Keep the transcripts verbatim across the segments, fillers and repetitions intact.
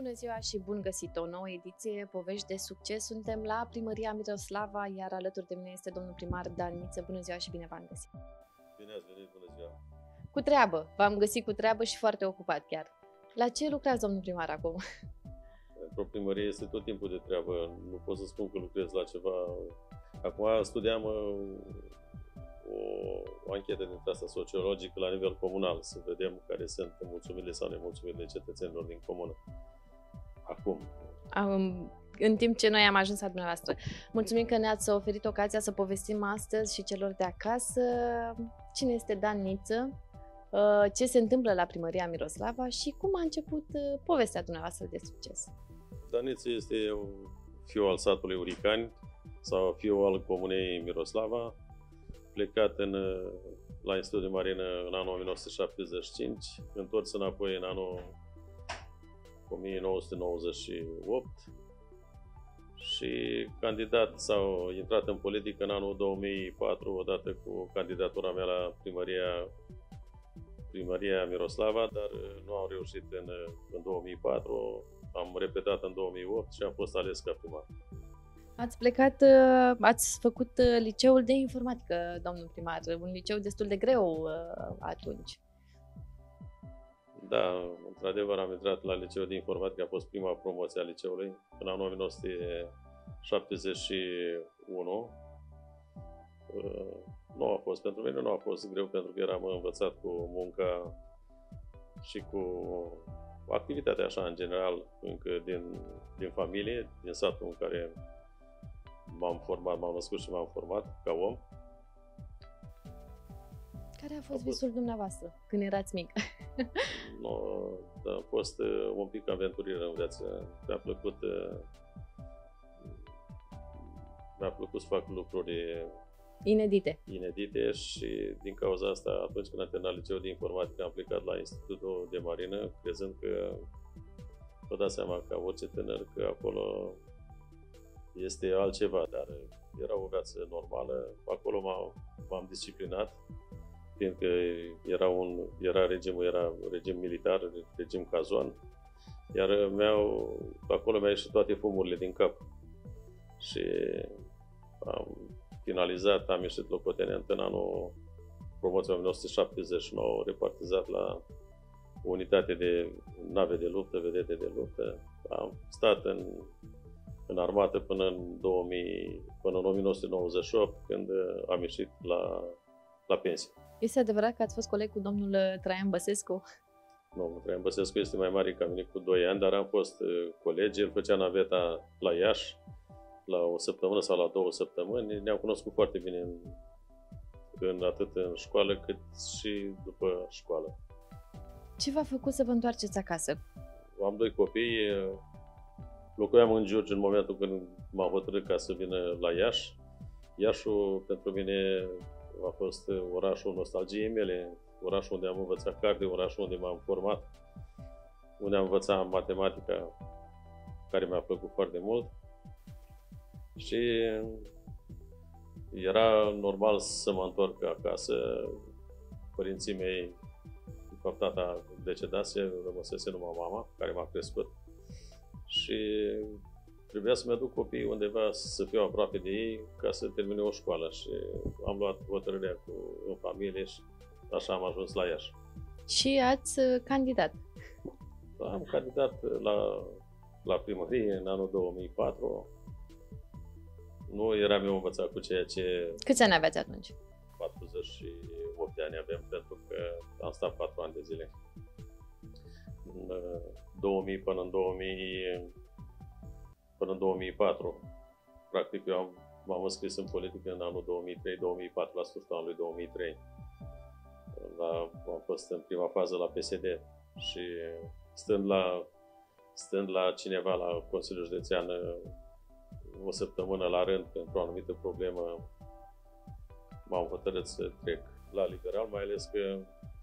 Bună ziua și bun găsit! O nouă ediție, povești de succes. Suntem la Primăria Miroslava, iar alături de mine este domnul primar Dan Niță. Bună ziua și bine v-am găsit! Bine ați venit, bună ziua! Cu treabă! V-am găsit cu treabă și foarte ocupat chiar. La ce lucrați, domnul primar, acum? Într-o primărie este tot timpul de treabă. Nu pot să spun că lucrez la ceva. Acum studiam o, o anchetă dintre asta sociologică la nivel comunal, să vedem care sunt mulțumirile sau nemulțumirile cetățenilor din comună. Acum. Um, în timp ce noi am ajuns la dumneavoastră. Mulțumim că ne-ați oferit ocazia să povestim astăzi și celor de acasă cine este Dan Niță, ce se întâmplă la Primăria Miroslava și cum a început povestea dumneavoastră de succes. Dan Niță este fiul al satului Uricani sau fiul al comunei Miroslava, plecat în, la Institutul de Marină în anul o mie nouă sute șaptezeci și cinci, întors înapoi în anul o mie nouă sute nouăzeci și opt și candidat sau intrat în politică în anul două mii patru, odată cu candidatura mea la primăria, primăria Miroslava, dar nu am reușit în, în două mii patru, am repetat în două mii opt și am fost ales ca primar. Ați plecat, ați făcut liceul de informatică, domnul primar, un liceu destul de greu atunci. Da, într-adevăr am intrat la liceul de informatică, a fost prima promoție a liceului, în anul o mie nouă sute șaptezeci și unu. Nu a fost, pentru mine nu a fost greu, pentru că eram învățat cu munca și cu activitatea așa în general, încă din, din familie, din satul în care m-am format, m-am născut și m-am format ca om. Care a fost, a fost... visul dumneavoastră când erați mic? No, da, a fost uh, un pic aventurieră în viață. Mi-a plăcut, uh, mi-a plăcut să fac lucruri inedite. inedite și din cauza asta, atunci când am terminat liceul de informatică, am plecat la Institutul de Marină, crezând că vă dați seama, ca orice tânăr, că acolo este altceva, dar era o viață normală. Acolo m-am disciplinat, fiindcă era, un, era regimul, era regim militar, regim cazon, iar mi-au, acolo mi-au ieșit toate fumurile din cap. Și am finalizat, am ieșit locotenent în anul promoția o mie nouă sute șaptezeci și nouă, repartizat la o unitate de nave de luptă, vedete de luptă. Am stat în, în armată până în, două mii, până în o mie nouă sute nouăzeci și opt, când am ieșit la, la pensie. Este adevărat că ați fost coleg cu domnul Traian Băsescu? Nu, Traian Băsescu este mai mare ca mine cu doi ani, dar am fost colegi. El făcea naveta la Iași, la o săptămână sau la două săptămâni. Ne-am cunoscut foarte bine în, în, atât în școală cât și după școală. Ce v-a făcut să vă întoarceți acasă? Am doi copii. Locuiam în Giurgi în momentul când m-am hotărât ca să vină la Iași. Iașul pentru mine a fost orașul nostalgiei mele, orașul unde am învățat carte, orașul unde m-am format, unde am învățat matematica, care mi-a plăcut foarte mult. Și era normal să mă întorc acasă. Părinții mei, de fapt tata decedase, rămăsese numai mama, care m-a crescut. Și trebuia să-mi aduc copiii undeva, să fiu aproape de ei, ca să termine o școală. Și am luat hotărârea cu, în familie și așa am ajuns la Iași. Și ați candidat? Da, am candidat la, la primărie în anul două mii patru. Nu eram eu învățat cu ceea ce... Câți ani aveați atunci? patruzeci și opt de ani avem, pentru că am stat patru ani de zile. În două mii până în două mii... Până în două mii patru, practic eu am, m-am înscris în politică în anul două mii trei două mii patru, la sfârșitul anului două mii trei. La, am fost în prima fază la P S D și stând la, stând la cineva la Consiliul Județean o săptămână la rând pentru o anumită problemă, m-am hotărât să trec la liberal, mai ales că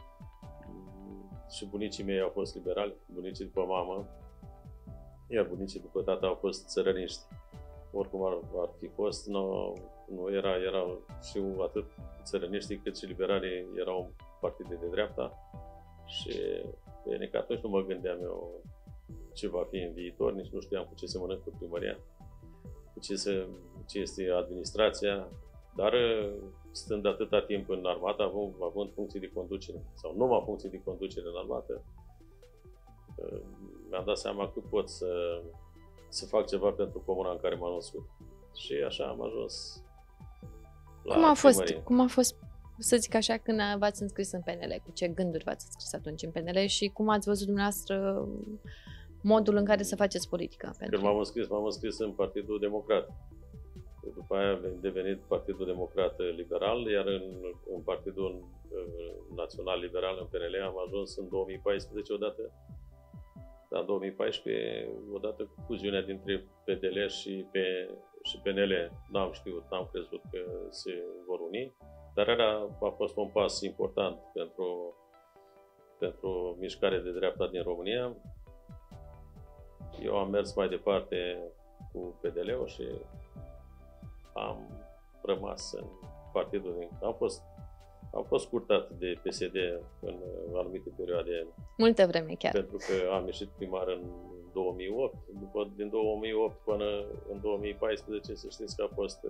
și bunicii mei au fost liberali, bunicii după mamă, iar bunicii după tata au fost țărăniști. Oricum ar, ar fi fost, nu, nu era, erau și atât țărăniștii cât și liberalii erau partide de dreapta și bine că atunci nu mă gândeam eu ce va fi în viitor, nici nu știam cu ce se mănâncă primăria, cu ce, se, ce este administrația, dar stând atâta timp în armată, având, având funcții de conducere, sau numai funcții de conducere în armată, mi-am dat seama că pot să, să fac ceva pentru comuna în care m-am născut. Și așa am ajuns la cum a fost, primărie. cum a fost, să zic așa, când v-ați înscris în P N L? Cu ce gânduri v-ați înscris atunci în P N L și cum ați văzut dumneavoastră modul în care să faceți politică? Când m-am înscris, m-am înscris în Partidul Democrat. După aia a devenit Partidul Democrat Liberal, iar în, în Partidul Național Liberal, în P N L, am ajuns în două mii paisprezece odată. În două mii paisprezece, odată cu fuziunea dintre P D L și, P, și P N L, n-am știut, n-am crezut că se vor uni, dar era, a fost un pas important pentru, pentru mișcarea de dreapta din România. Eu am mers mai departe cu P D L-ul și am rămas în partidul. Am fost, am fost scurtat de P S D în anumite perioade. Multă vreme chiar. Pentru că am ieșit primar în două mii opt. După, din două mii opt până în două mii paisprezece, să știți că a fost...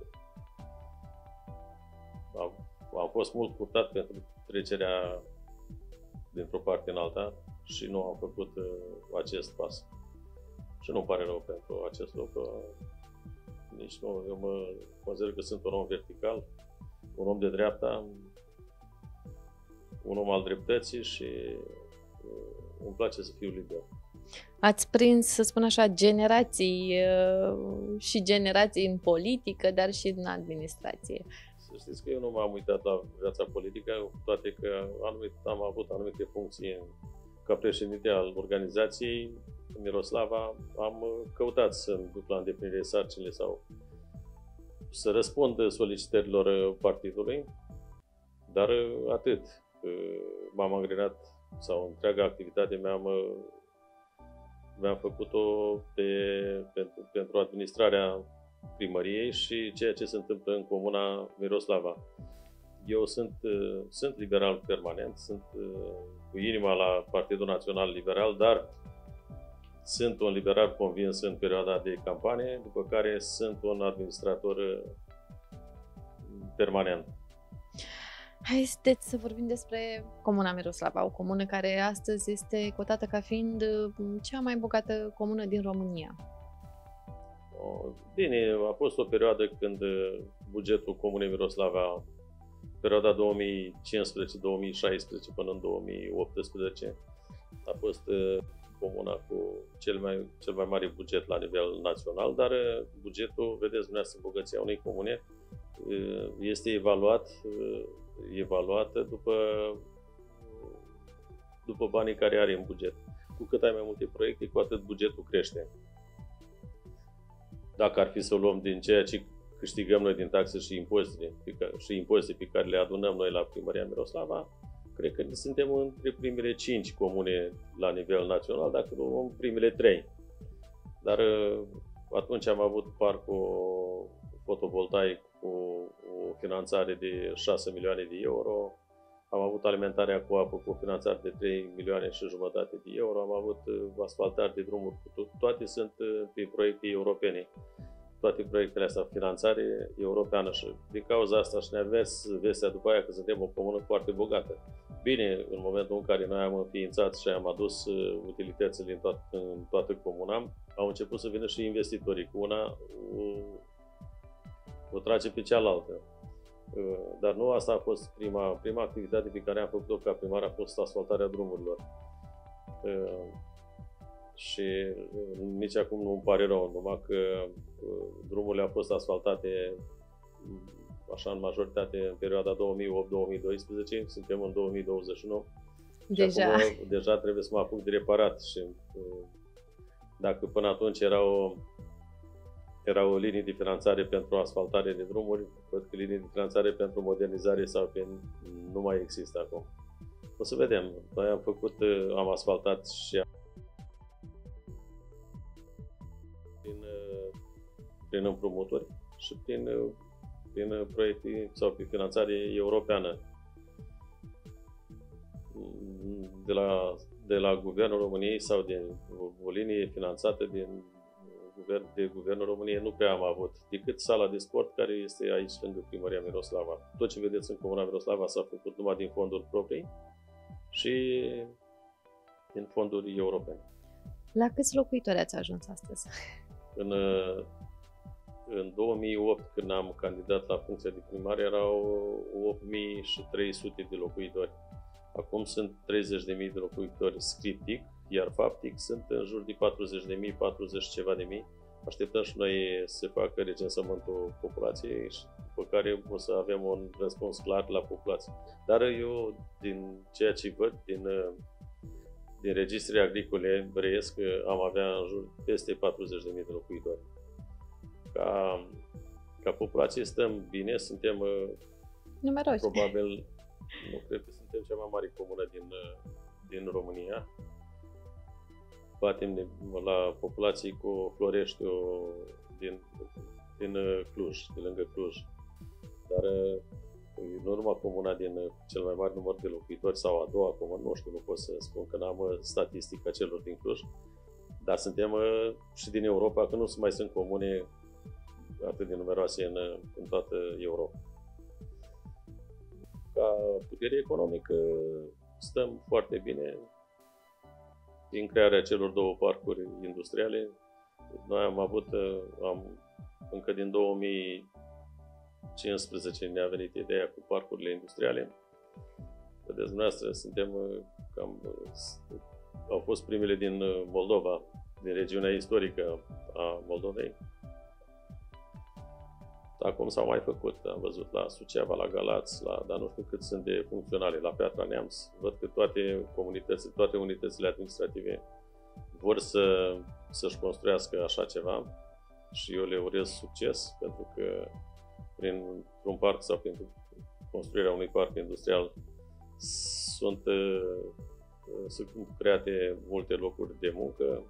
Am, am fost mult scurtat pentru trecerea dintr-o parte în alta și nu am făcut acest pas. Și nu-mi pare rău pentru acest lucru. Nici nu, eu mă consider că sunt un om vertical, un om de dreapta, un om al dreptății și îmi place să fiu liber. Ați prins, să spun așa, generații și generații în politică, dar și în administrație. Să știți că eu nu m-am uitat la viața politică, toate că anumit, am avut anumite funcții ca președinte al organizației Miroslava, am căutat să-mi duc la îndeplinire sarcinile sau să răspund solicitărilor partidului, dar atât. M-am angrenat sau întreaga activitate mi-am, mi-am făcut-o pe, pentru, pentru administrarea primăriei și ceea ce se întâmplă în comuna Miroslava. Eu sunt, sunt liberal permanent, sunt cu inima la Partidul Național Liberal, dar sunt un liberal convins în perioada de campanie, după care sunt un administrator permanent. Haideți să vorbim despre comuna Miroslava, o comună care astăzi este cotată ca fiind cea mai bogată comună din România. Bine, a fost o perioadă când bugetul comunei Miroslava, perioada două mii cincisprezece două mii șaisprezece până în două mii optsprezece, a fost comuna cu cel mai, cel mai mare buget la nivel național, dar bugetul, vedeți dumneavoastră, bogăția unei comune este evaluat, evaluată după, după banii care are în buget. Cu cât ai mai multe proiecte, cu atât bugetul crește. Dacă ar fi să o luăm din ceea ce câștigăm noi din taxe și impozite, și impozite pe care le adunăm noi la Primăria Miroslava, cred că suntem între primele cinci comune la nivel național, dacă nu în primele trei. Dar atunci am avut parcul fotovoltaic cu o finanțare de șase milioane de euro, am avut alimentarea cu apă cu o finanțare de trei milioane și jumătate de euro, am avut asfaltare de drumuri, toate sunt prin proiecte europene. Toate proiectele astea, finanțare europeană și din cauza asta și ne-a vers vestea după aia că suntem o comună foarte bogată. Bine, în momentul în care noi am înființat și am adus utilitățile în toată, în toată comuna, au început să vină și investitorii, cu una o, o trage pe cealaltă. Dar nu asta a fost prima, prima activitate pe care am făcut-o ca primar, a fost asfaltarea drumurilor. Și nici acum nu îmi pare rău, numai că drumurile au fost asfaltate așa în majoritate în perioada două mii opt două mii doisprezece, suntem în două mii douăzeci și nouă. Deja. Și acum, deja trebuie să mă apuc de reparat și dacă până atunci era o, era o linie de finanțare pentru asfaltare de drumuri, văd că linii de finanțare pentru modernizare sau că nu mai există acum. O să vedem. Noi am făcut, am asfaltat și prin, prin împrumuturi și prin, prin proiecte sau prin finanțare europeană. De la de la Guvernul României sau din o linie finanțată din guvern, de Guvernul României nu prea am avut, decât sala de sport care este aici lângă Primăria Miroslava. Tot ce vedeți în Comuna Miroslava s-a făcut numai din fonduri proprii și din fonduri europene. La câți locuitori ați ajuns astăzi? În, în două mii opt, când am candidat la funcția de primar, erau opt mii trei sute de locuitori. Acum sunt treizeci de mii de locuitori scriptic, iar faptic sunt în jur de patruzeci de mii, patruzeci ceva de mii. Așteptăm și noi să se facă recensământul populației și după care o să avem un răspuns clar la populație. Dar eu, din ceea ce văd, din, din registrele agricole, breiesc că am avea în jur peste patruzeci de mii de locuitori. Ca, ca populație stăm bine, suntem numeroși. Probabil, nu cred că suntem cea mai mare comună din, din România. Batem la populații cu Floreștiul din, din Cluj, de lângă Cluj. Dar nu numai comuna din cel mai mare număr de locuitori sau a doua comună, nu știu, nu pot să spun că n-am statistica celor din Cluj, dar suntem și din Europa, că nu mai sunt comune atât de numeroase în, în toată Europa. Ca putere economică stăm foarte bine. Din crearea celor două parcuri industriale, noi am avut, am, încă din două mii cincisprezece ne-a venit ideea cu parcurile industriale. Vedeți, dumneavoastră, suntem cam, au fost primele din Moldova, din regiunea istorică a Moldovei. Acum s-au mai făcut, am văzut la Suceava, la Galați, la, dar nu știu cât sunt de funcționale, la Piatra Neamț. Văd că toate comunitățile, toate unitățile administrative vor să, să-și construiască așa ceva și eu le urez succes, pentru că prin un parc sau prin construirea unui parc industrial sunt, sunt create multe locuri de muncă,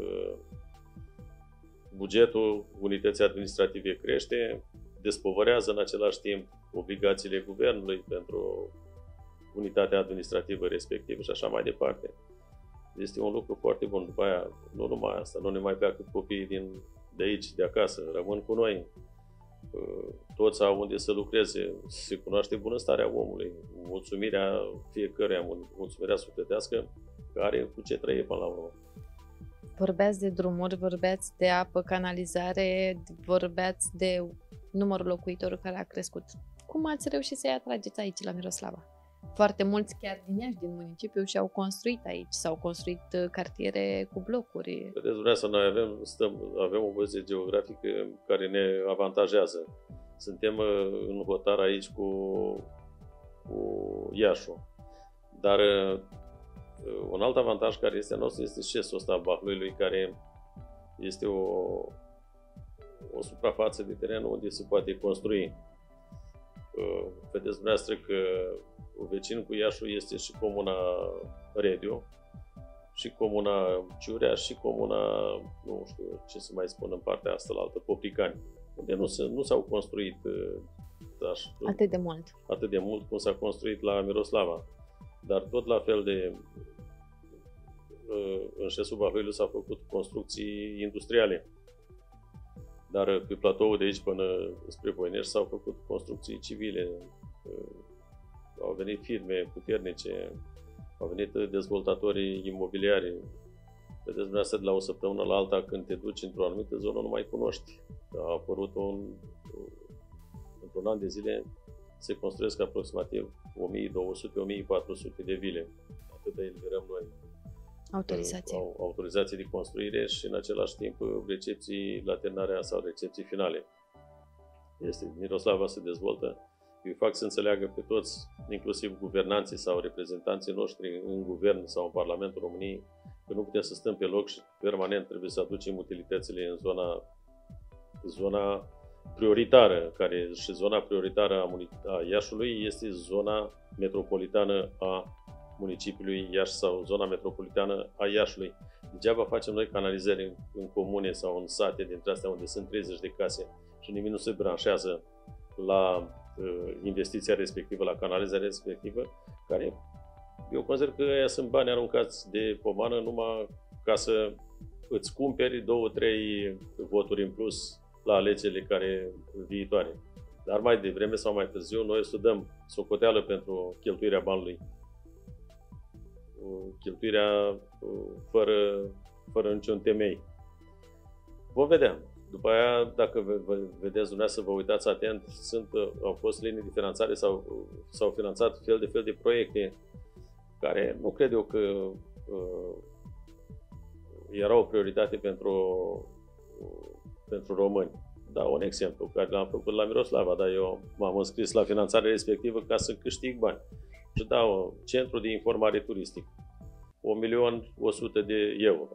bugetul unității administrative crește, despovărează în același timp obligațiile guvernului pentru unitatea administrativă respectivă și așa mai departe. Este un lucru foarte bun. După aia, nu numai asta, nu ne mai pleacă copiii din, de aici, de acasă, rămân cu noi. Toți au unde să lucreze, se cunoaște bunăstarea omului, mulțumirea fiecăruia, mulțumirea sufletească, care cu ce trăie până la urmă. Vorbeați de drumuri, vorbeați de apă, canalizare, vorbeați de numărul locuitorilor care a crescut. Cum ați reușit să-i atrageți aici, la Miroslava? Foarte mulți chiar din Iași, din municipiu, și-au construit aici, s-au construit cartiere cu blocuri. Vedeți, dumneavoastră, noi avem, stăm, avem o poziție geografică care ne avantajează. Suntem în hotar aici cu, cu Iașul. Dar un alt avantaj care este nostru este șesul ăsta Bahluiului, care este o, o suprafață de teren unde se poate construi. Vedeți dumneavoastră că vecin cu Iașul este și comuna Rediu, și comuna Ciurea, și comuna, nu știu ce să mai spun în partea asta la altă, Poplicani, unde nu, se, nu s-au construit aș, atât de mult. atât de mult cum s-a construit la Miroslava. Dar tot la fel de în șesul Bahluiului s-au făcut construcții industriale. Dar pe platoul de aici până spre Voinești s-au făcut construcții civile. Au venit firme puternice, au venit dezvoltatorii imobiliari. Vedeți dumneavoastră, de la o săptămână la alta, când te duci într-o anumită zonă, nu mai cunoști. A apărut un, într-un an de zile, se construiesc aproximativ o mie două sute - o mie patru sute de vile. Atât eliberăm noi. Autorizații. Autorizații de construire și în același timp recepții la terminarea sau recepții finale. Este, Miroslava se dezvoltă. Eu fac să înțeleagă pe toți, inclusiv guvernanții sau reprezentanții noștri în guvern sau în Parlamentul României, că nu putem să stăm pe loc și permanent trebuie să aducem utilitățile în zona, zona prioritară, care și zona prioritară a, a Iașului este zona metropolitană a municipiului Iași sau zona metropolitană a Iașului. Degeaba facem noi canalizări în, în comune sau în sate dintre astea unde sunt treizeci de case și nimeni nu se branșează la uh, investiția respectivă, la canalizarea respectivă, care eu consider că ăia sunt bani aruncați de pomană numai ca să îți cumperi două, trei voturi în plus la alegerile care viitoare. Dar mai devreme sau mai târziu, noi să dăm socoteală pentru cheltuirea banului. Cheltuirea fără, fără niciun temei. Vom vedea. După aia, dacă vedeți dumneavoastră, vă uitați atent, sunt, au fost linii de finanțare sau s-au finanțat fel de fel de proiecte care nu cred eu că uh, era o prioritate pentru, uh, pentru români. Da, un exemplu care l-am făcut la Miroslava, dar eu m-am înscris la finanțarea respectivă ca să câștig bani. Și dau centru de informare turistic, un milion o sută de euro.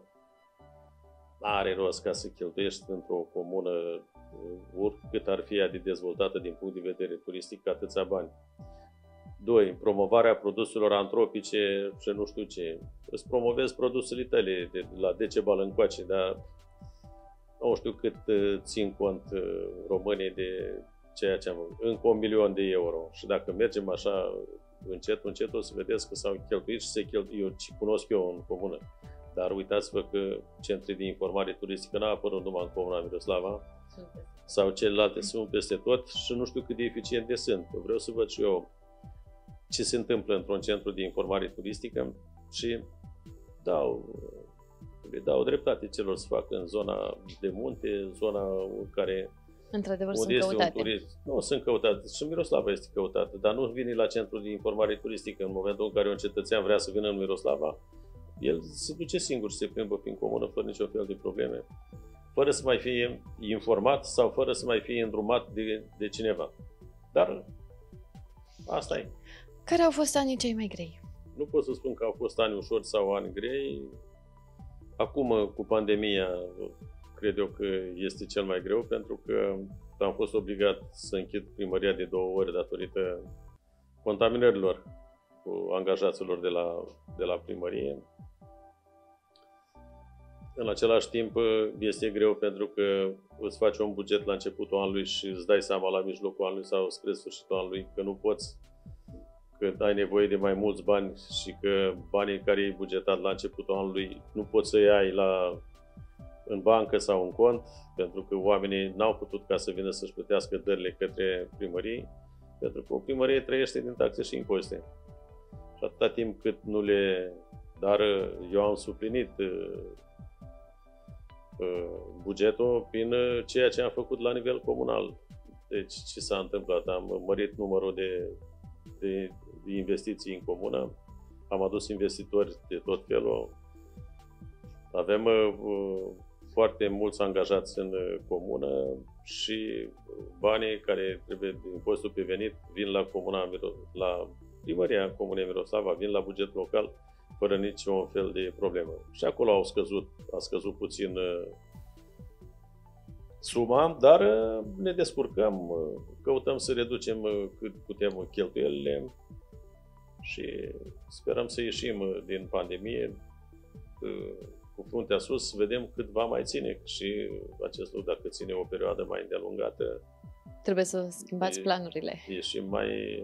Are rost ca să cheltuiești într-o comună, oricât ar fi ea de dezvoltată din punct de vedere turistic, atâția bani. Doi, promovarea produselor antropice și nu știu ce. Îți promovezi produsele tale de la Decebal încoace, dar nu știu cât țin cont românii de ceea ce am încă un milion de euro. Și dacă mergem așa încet, încet, o să vedeți că s-au cheltuit și se cheltuie, eu ce cunosc eu în comună. Dar uitați-vă că centrii de informare turistică n-a apărut numai în comuna Miroslava sau celelalte sunt peste tot și nu știu cât de eficiente sunt. Eu vreau să văd și eu ce se întâmplă într-un centru de informare turistică și dau, le dau dreptate celor să facă în zona de munte, zona în care într-adevăr sunt căutate. Turist. Nu sunt căutate. Și Miroslava este căutată, dar nu vine la centrul de informare turistică. În momentul în care un cetățean vrea să vină în Miroslava, el se duce singur și se plimbă prin comună fără niciun fel de probleme, fără să mai fie informat sau fără să mai fie îndrumat de, de cineva. Dar asta e. Care au fost anii cei mai grei? Nu pot să spun că au fost ani ușori sau ani grei. Acum, cu pandemia, cred eu că este cel mai greu, pentru că am fost obligat să închid primăria de două ori datorită contaminărilor cu angajaților de la, de la primărie. În același timp, este greu pentru că îți faci un buget la începutul anului și îți dai seama la mijlocul anului sau spre sfârșitul anului că nu poți, că ai nevoie de mai mulți bani și că banii care ai bugetat la începutul anului nu poți să-i ai la, în bancă sau în cont, pentru că oamenii n-au putut ca să vină să-și plătească dările către primării, pentru că o primărie trăiește din taxe și impozite. Și atâta timp cât nu le... Dar eu am suplinit bugetul prin ceea ce am făcut la nivel comunal. Deci ce s-a întâmplat? Am mărit numărul de, de investiții în comună, am adus investitori de tot felul, avem uh, foarte mulți angajați în comună și banii care trebuie din impozitul pe venit vin la comuna, la primăria Comunei Miroslava, vin la buget local fără niciun fel de problemă. Și acolo au scăzut, a scăzut puțin uh, suma, dar uh, ne descurcăm, uh, căutăm să reducem uh, cât putem cheltuielile și sperăm să ieșim uh, din pandemie uh, cu fruntea sus, vedem cât va mai ține și acest lucru, dacă ține o perioadă mai îndelungată, trebuie să schimbați e, planurile. Ieșim mai...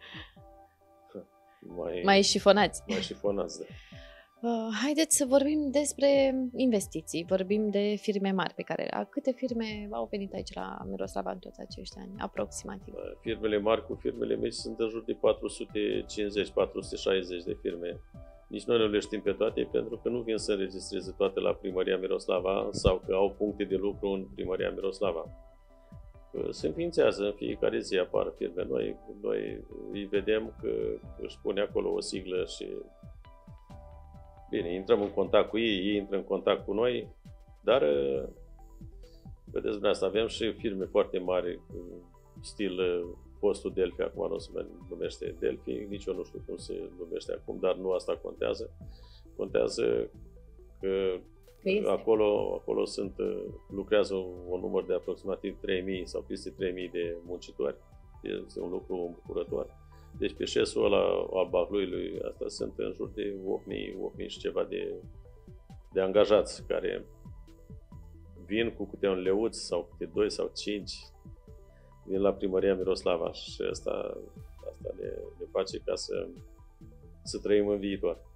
Mai, mai șifonați. Mai șifonați, da. Uh, haideți să vorbim despre investiții, vorbim de firme mari pe care, a, câte firme au venit aici la Miroslava în toți acești ani, aproximativ? Firmele mari cu firmele mici sunt în jur de patru sute cincizeci patru sute șaizeci de firme. Nici noi nu le știm pe toate, pentru că nu vin să înregistreze toate la primăria Miroslava sau că au puncte de lucru în primăria Miroslava. Se înființează, în fiecare zi apar firme noi, noi îi vedem că își pune acolo o siglă și bine, intrăm în contact cu ei, ei intră în contact cu noi, dar vedeți dumneavoastră, avem și firme foarte mari, stil postul Delphi, acum nu se numește Delphi, nici eu nu știu cum se numește acum, dar nu asta contează. Contează că Acolo, acolo sunt, lucrează un număr de aproximativ trei mii sau peste trei mii de muncitori. Este un lucru îmbucurător. Deci pe șesul ăla al Bahluiului, asta sunt în jur de opt mii, opt mii și ceva de, de angajați care vin cu câte un leuț sau câte doi sau cinci, vin la primăria Miroslava și asta, asta le, le face ca să să trăim în viitor.